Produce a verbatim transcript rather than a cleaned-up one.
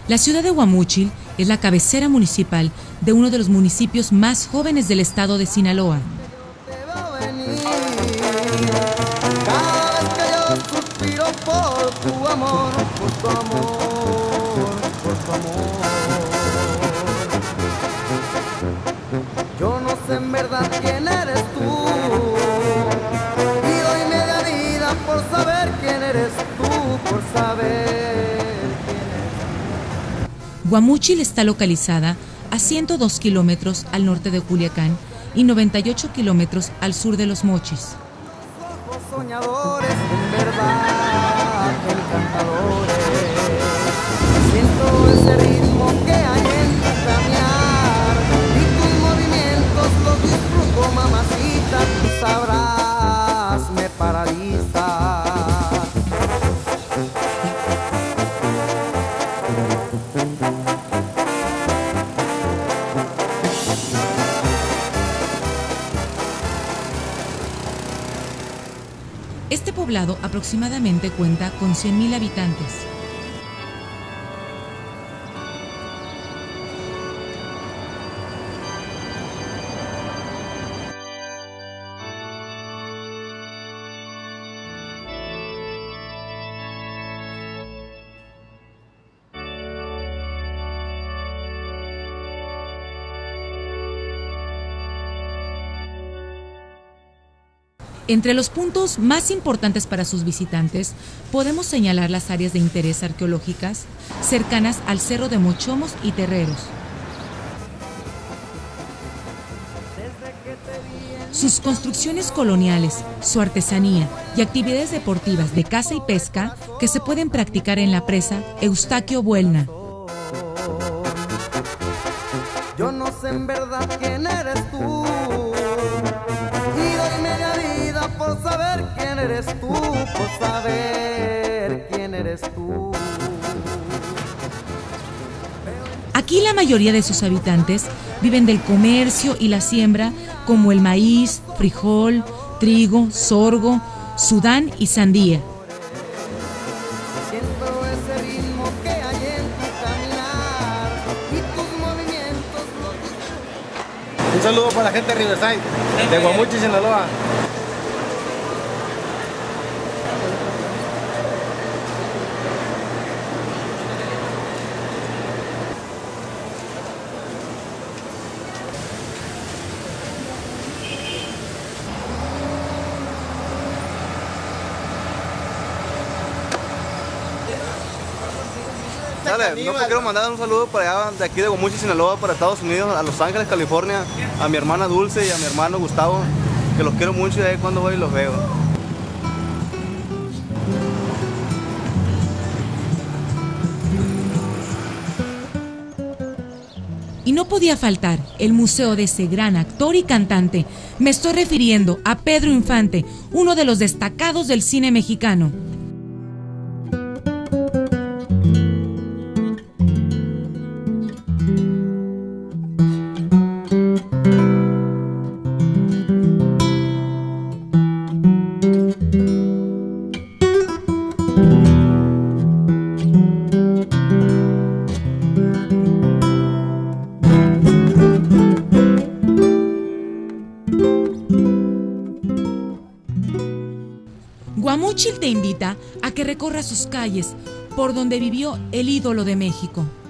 La ciudad de Guamúchil es la cabecera municipal de uno de los municipios más jóvenes del estado de Sinaloa. Por tu amor, por tu amor, por tu amor. Yo no sé en verdad quién eres tú, y doy media vida por saber quién eres tú, por saber quién eres tú. Guamúchil está localizada a ciento dos kilómetros al norte de Culiacán y noventa y ocho kilómetros al sur de Los Mochis. Ojos soñadores, en verdad, encantadores. Siento ese ritmo que hay en tu caminar y tus movimientos los disfruto, mamacita, tú sabrás, me paraliza. Este poblado aproximadamente cuenta con cien mil habitantes. Entre los puntos más importantes para sus visitantes, podemos señalar las áreas de interés arqueológicas cercanas al Cerro de Mochomos y Terreros. Sus construcciones coloniales, su artesanía y actividades deportivas de caza y pesca que se pueden practicar en la presa Eustaquio Buelna. Yo no sé en verdad quién eres tú, y doy media vida por saber quién eres tú, por saber quién eres tú. Aquí la mayoría de sus habitantes viven del comercio y la siembra, como el maíz, frijol, trigo, sorgo, sudán y sandía. Siento ese ritmo que hay en tu caminar y tus movimientos los disfruto. Un saludo para la gente de Riverside, de Guamúchil, Sinaloa. Dale, no, pues quiero mandar un saludo para allá, de aquí de Guamúchil, Sinaloa, para Estados Unidos, a Los Ángeles, California, a mi hermana Dulce y a mi hermano Gustavo, que los quiero mucho y ahí cuando voy los veo. Y no podía faltar el museo de ese gran actor y cantante. Me estoy refiriendo a Pedro Infante, uno de los destacados del cine mexicano. Guamúchil te invita a que recorra sus calles por donde vivió el ídolo de México.